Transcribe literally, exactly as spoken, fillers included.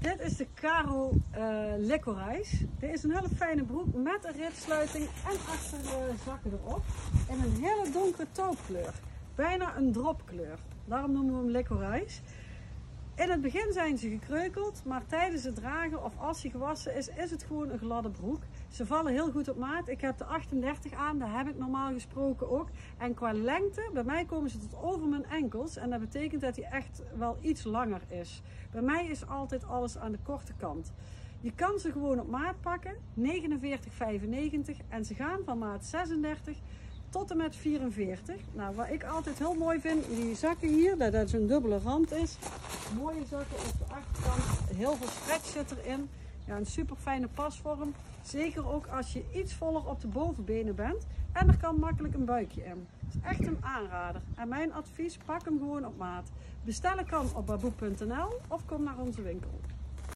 Dit is de Caro uh, Licorice. Dit is een hele fijne broek met een ritsluiting en achterzakken uh, erop. In een hele donkere taupkleur. Bijna een dropkleur. Daarom noemen we hem Licorice. In het begin zijn ze gekreukeld, maar tijdens het dragen of als hij gewassen is, is het gewoon een gladde broek. Ze vallen heel goed op maat. Ik heb de achtendertig aan, dat heb ik normaal gesproken ook. En qua lengte, bij mij komen ze tot over mijn enkels. En dat betekent dat hij echt wel iets langer is. Bij mij is altijd alles aan de korte kant. Je kan ze gewoon op maat pakken, negenenveertig vijfennegentig. En ze gaan van maat zesendertig tot en met vierenveertig. Nou, wat ik altijd heel mooi vind, die zakken hier, dat het zo'n dubbele rand is. Mooie zakken op de achterkant, heel veel stretch zit erin. Ja, een super fijne pasvorm. Zeker ook als je iets voller op de bovenbenen bent. En er kan makkelijk een buikje in. Het is echt een aanrader. En mijn advies, pak hem gewoon op maat. Bestellen kan op baboe punt n l of kom naar onze winkel.